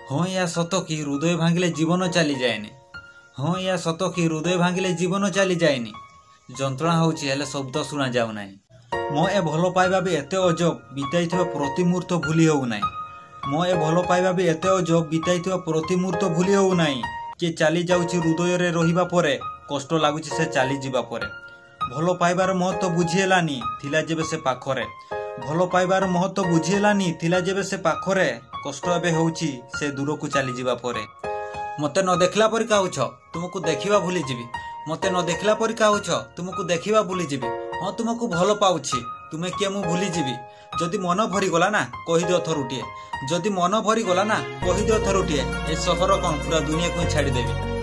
हाँ या सत कि हृदय भांगिले जीवन चली जाएनि। हाँ या सत कि हृदय भांगिले जीवन चली जाएनि। जंत्रणा होउछि हेले शब्द सुना जाउ नाही। मो ए भल पाइबा भी एते अजब बिताइथिबा प्रति मुहूर्त भूली होउ नाही। मो ए भल पाइबा भी एते अजब बिताइथिबा प्रति मुहूर्त भूली होउ नाही। के चली जाउछि हृदय रे रहिबा परे कष्ट लागुछि से चली जिबा परे। भल पाइबार महत्व बुझिहेलानी थिला जेबे से पाखरे। भल पाइबार महत्व बुझिहेलानी थिला जेबे से पाखरे। कष्ट एबे होउछि से दूर को चली जिबा परे। मते न देखला परि कहउछ तुमको देखिबा भूली जिबी। मते न देखला परि कहउछ तुमको देखिबा भूली जिबी। हाँ तुमको भल पाउछि तुमे के मु भूली जिबी। जदि मन भरी गला ना कहि दियो थरुटिए। जदि मन भरी गला ना कहि दियो थरुटिए। ए सहर कौन पूरा दुनिया को छाड़ी देबी।